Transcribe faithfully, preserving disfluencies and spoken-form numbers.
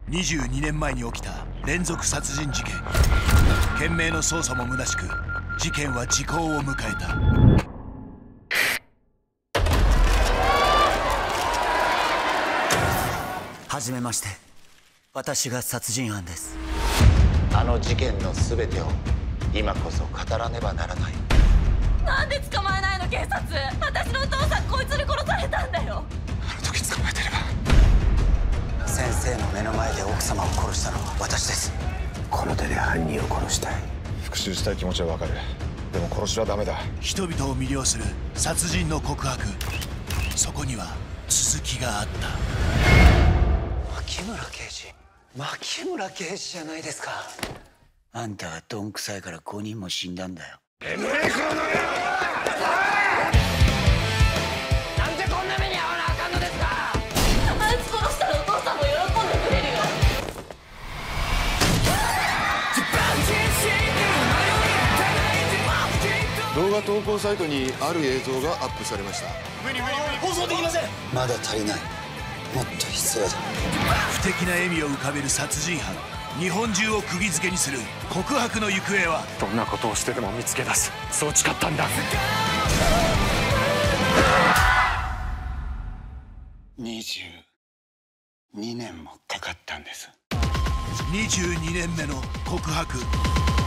にじゅうにねんまえに起きた連続殺人事件。懸命の捜査も虚しく、事件は時効を迎えた。 はじめまして、私が殺人犯です。 あの事件の全てを今こそ語らねばならない。 なんで捕まえないの警察。私のお父さんこいつに殺されたんだよ。 あの時捕まえてれば。 先生の目の前で奥様を殺したのは私です。 この手で犯人を殺したい。 復讐したい気持ちはわかる。でも殺しはダメだ。 人々を魅了する殺人の告白。そこには続きがあった。 牧村刑事、牧村刑事じゃないですか。あんたがどんくさいからごにんも死んだんだよ。 てめえこの野郎！ なんでこんな目に遭わなあかんのですか。あいつ殺したらお父さんも喜んでくれるよ。 動画投稿サイトにある映像がアップされました。 放送できません。 まだ足りない。もっと必要だ。 不敵な笑みを浮かべる殺人犯。日本中を釘付けにする告白の行方は。 どんなことをしてでも見つけ出す、そう誓ったんだ。 にじゅうにねんもかかったんです。 にじゅうにねんめの告白。